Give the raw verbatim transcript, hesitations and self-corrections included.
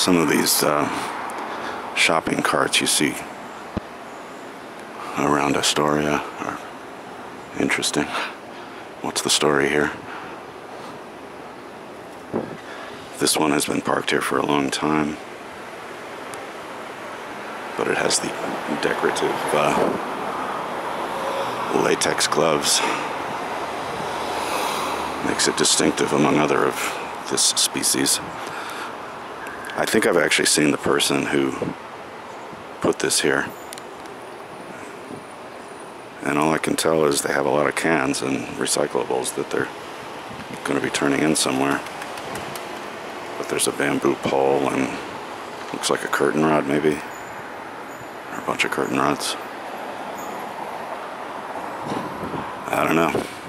Some of these uh, shopping carts you see around Astoria are interesting. What's the story here? This one has been parked here for a long time, but it has the decorative uh, latex gloves. Makes it distinctive among other of this species. I think I've actually seen the person who put this here. And all I can tell is they have a lot of cans and recyclables that they're going to be turning in somewhere. But there's a bamboo pole and looks like a curtain rod maybe. Or a bunch of curtain rods. I don't know.